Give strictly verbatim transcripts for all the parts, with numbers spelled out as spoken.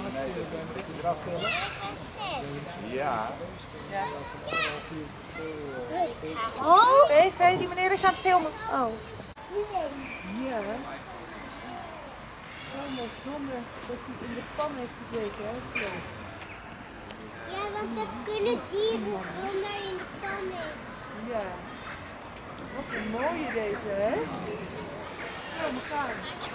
Ja. Oh! Even, die meneer is aan het filmen. Oh. Ja. Zonder, zonder dat hij in de pan heeft gezeten, hè? Vlees. Ja, want dat kunnen dieren zonder in de pan eten. Ja. Wat een mooie deze, hè? Kom, we gaan.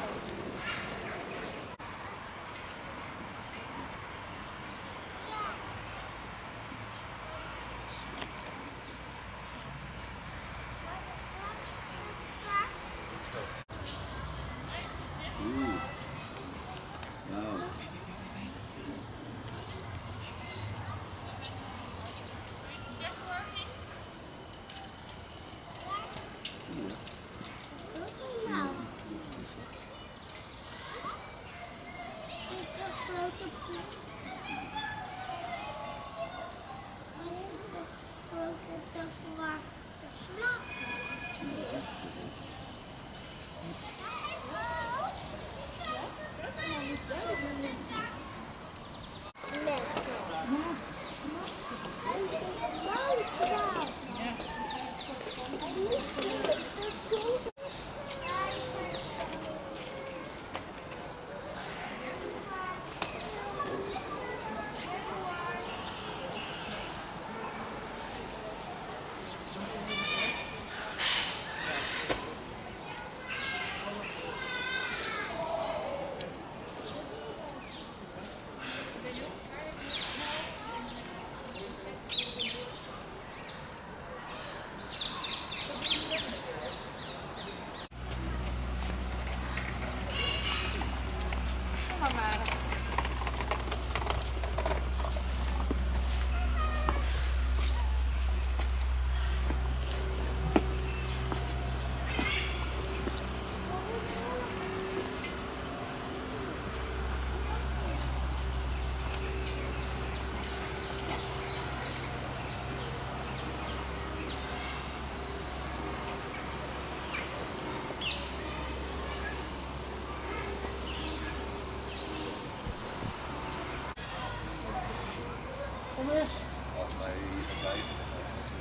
Als wij hier gaan blijven, dan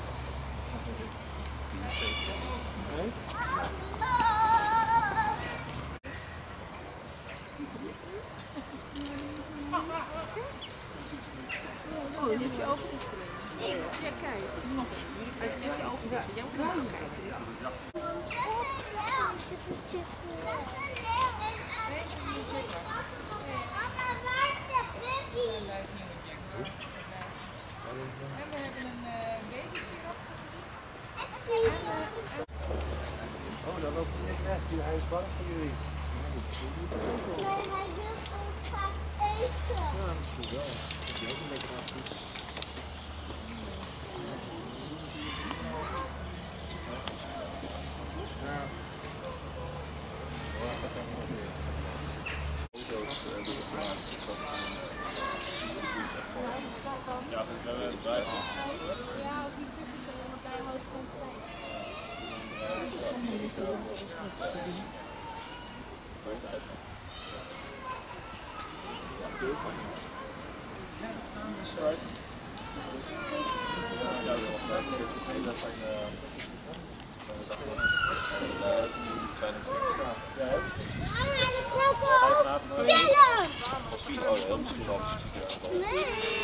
is Oh, je hebt je ogen opgeleid. Ja, kijk. Nog. Als je hebt je ogen ja. Jij moet ook kijken. Ja. En we hebben een uh, babytje oh, dan loopt hij niet weg. Hij is bang voor jullie. Nee, hij wil ons vaak eten. Ja, dat is goed wel. Dat is ook een lekker afgoed. Ja. Ja, dat kan nog weer. Auto's doen we gemaakt. Ja, dat is wel weer buiten. Ja, ook niet super, want hij houdt van klein. Waar is de uitgang? Strike. Ja, dat zijn de dag Mama, de krokodil! Killen! Oh, heel misschien wel. Nee!